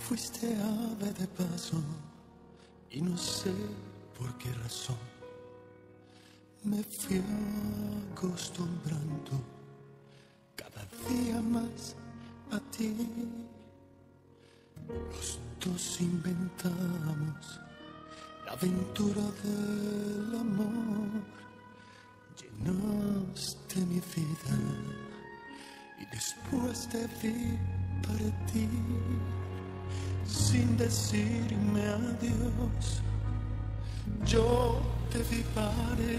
Fuiste ave de paso y no sé por qué razón me fui acostumbrando cada día más a ti. Los dos inventamos la aventura del amor, llenaste mi vida y después te vi partir sin decirme adiós. Yo te vi partir.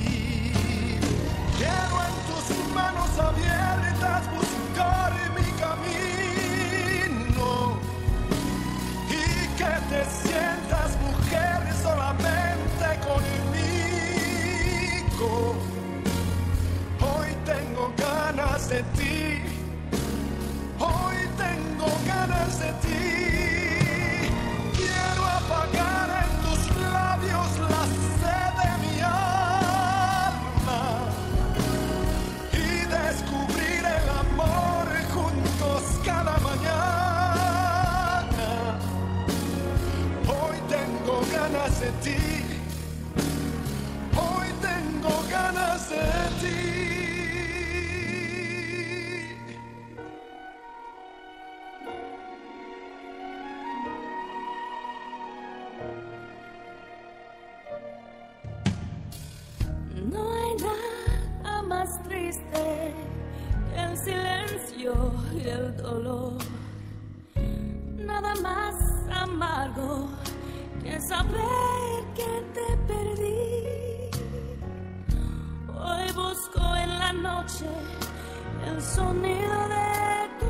Quiero en tus manos abiertas buscar mi camino y que te sientas mujer solamente conmigo. Hoy tengo ganas de ti. Hoy tengo ganas de ti. Quiero apagar en tus labios la sed de mi alma y descubrir el amor juntos cada mañana. Hoy tengo ganas de ti. Hoy tengo ganas de ti. No hay nada más triste que el silencio y el dolor, nada más amargo que saber que te perdí. Hoy busco en la noche el sonido de tu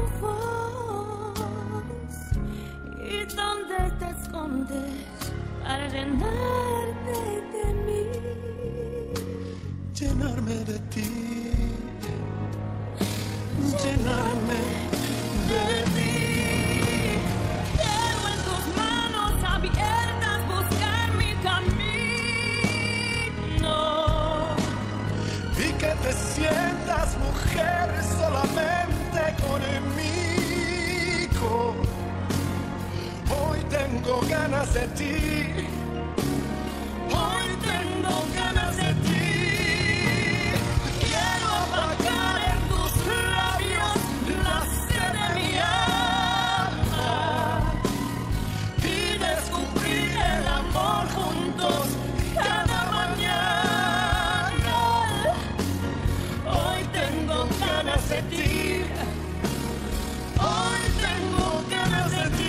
voz y donde te escondes para llenarte de mí. Llenarme de ti, llenarme de ti. Quiero en tus manos abiertas buscar mi camino Y que te sientas mujer solamente conmigo. Hoy tengo ganas de ti. Hoy tengo ganas de ti. Quiero apagar en tus labios la sed de mi alma Y descubrir el amor juntos cada mañana. Hoy tengo ganas de ti. Hoy tengo ganas de ti.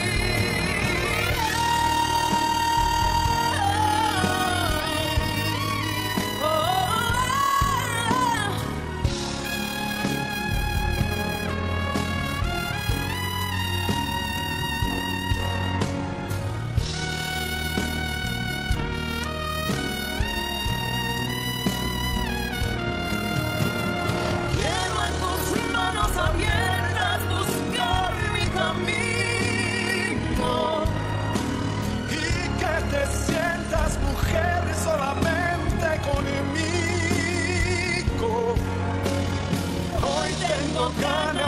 Quiero en tus manos abiertas buscar mi camino Y que te sientas mujer solamente conmigo. Hoy tengo ganas